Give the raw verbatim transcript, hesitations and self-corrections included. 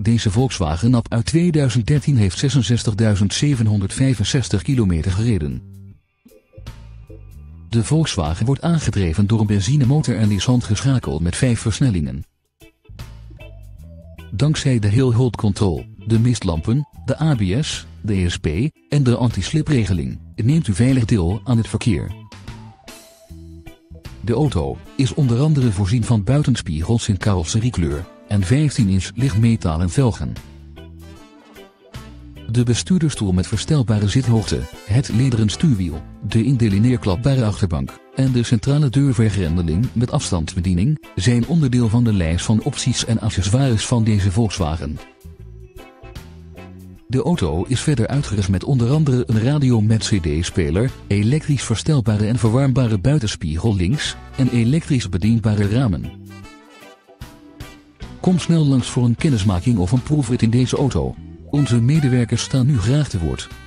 Deze Volkswagen Up uit tweeduizend dertien heeft zesenzestigduizend zevenhonderdvijfenzestig kilometer gereden. De Volkswagen wordt aangedreven door een benzinemotor en is handgeschakeld met vijf versnellingen. Dankzij de Hill Hold Control, de mistlampen, de A B S, de E S P en de anti-slipregeling neemt u veilig deel aan het verkeer. De auto is onder andere voorzien van buitenspiegels in carrosseriekleur en vijftien inch lichtmetalen velgen. De bestuurdersstoel met verstelbare zithoogte, het lederen stuurwiel, de indelineerklapbare achterbank en de centrale deurvergrendeling met afstandsbediening zijn onderdeel van de lijst van opties en accessoires van deze Volkswagen. De auto is verder uitgerust met onder andere een radio met cd-speler, elektrisch verstelbare en verwarmbare buitenspiegel links en elektrisch bedienbare ramen. Kom snel langs voor een kennismaking of een proefrit in deze auto. Onze medewerkers staan u graag te woord.